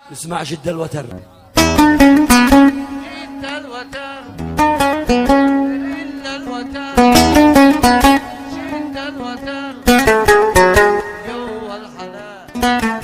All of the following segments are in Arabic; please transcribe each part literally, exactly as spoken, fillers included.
نسمع جد الوتر. جد الوتر إلا الوتر جد الوتر جوا الحلال.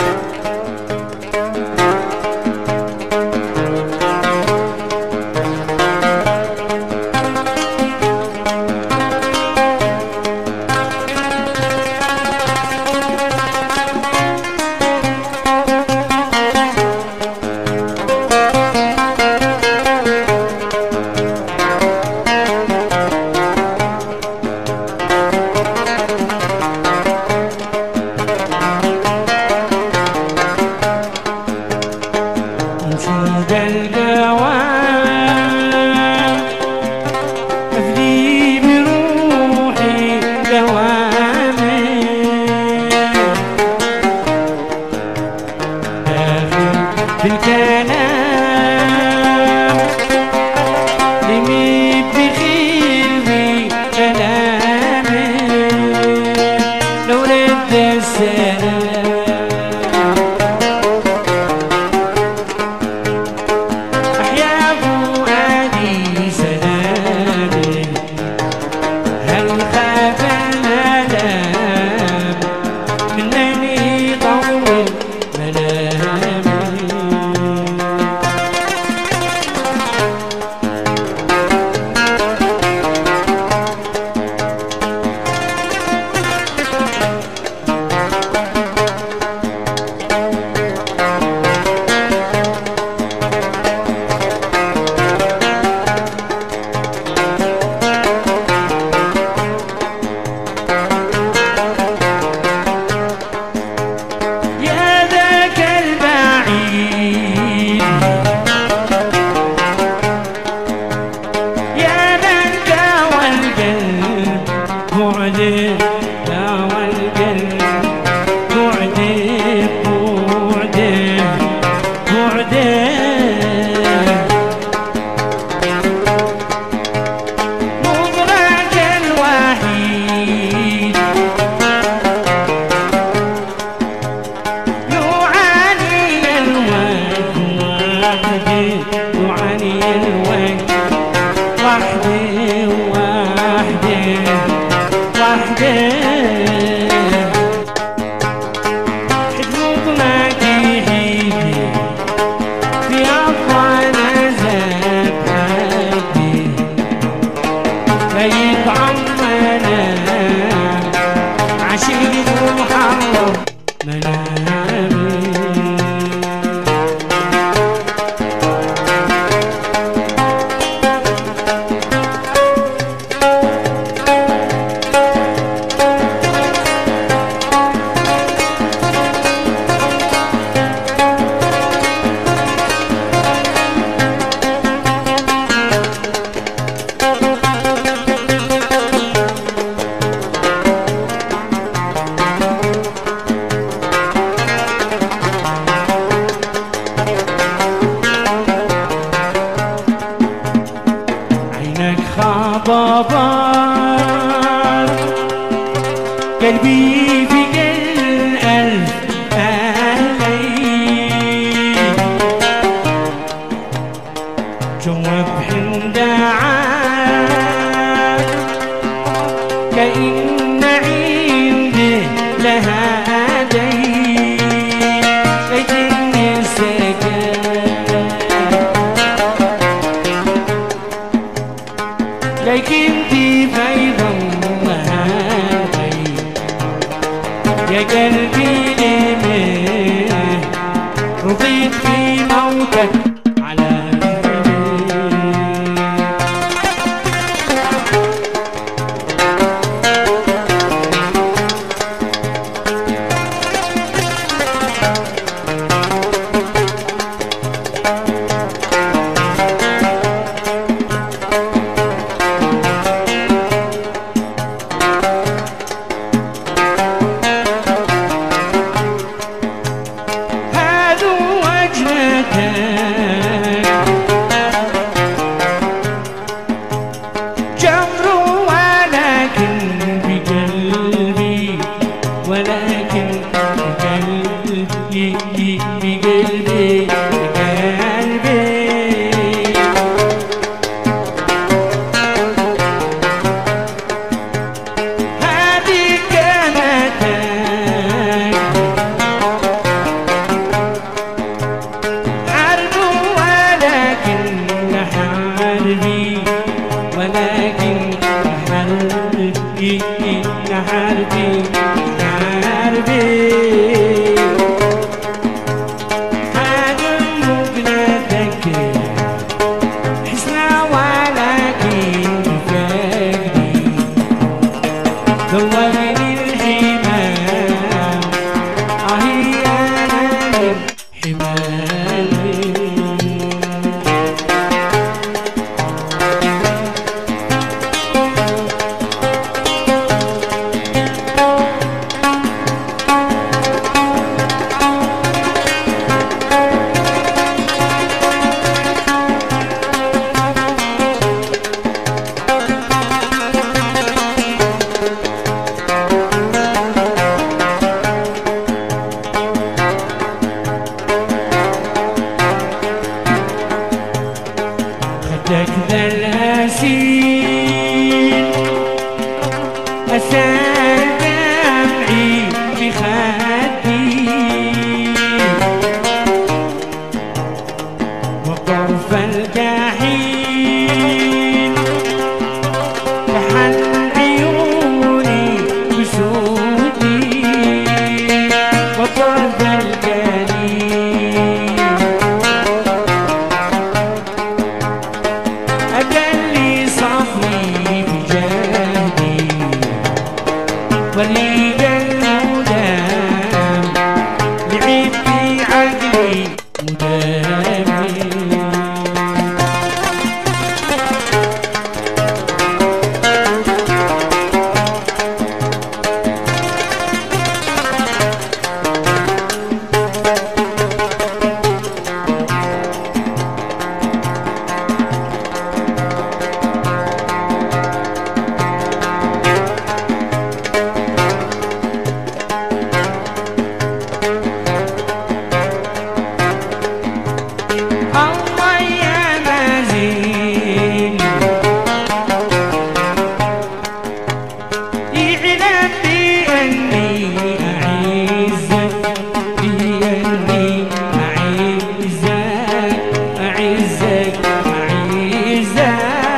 قلبي في قلب أهلي جواب حندعاك كأن عندي لها دي لكني سكت لكن دي فايدة يا قلبي ليه رضيت في موتك على ولكن بقلبي بقلبي قلبي قلبي هذه كلمتك حرب ولكن حربي ولكن حربي حربي حربي هذا مقلتك حسنا ولكن فقدي دوّرني الحمام أهي أنا من حمامي خدك ذا الأسير أسال دمعي في خدي وطرف الجحيم كحل عيوني بسودي وطرف الجليل أجلي صفري بجهدي وليد المدام لعب في عقلي مدامي الله يا مازين يعلم بأني أعزك بأني أعزك أعزك أعزك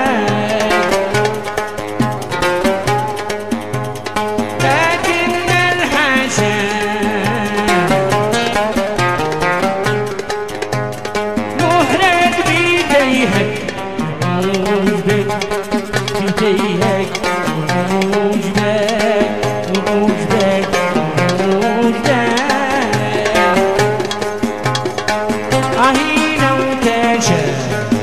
لكن الحشا نحرق بيديهك وعوجبك بيديهك وعوجبك وعوجبك وعوجبك أهي لو تشاء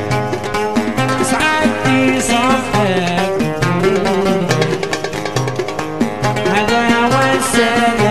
سعدتي صفك هذا هو السلام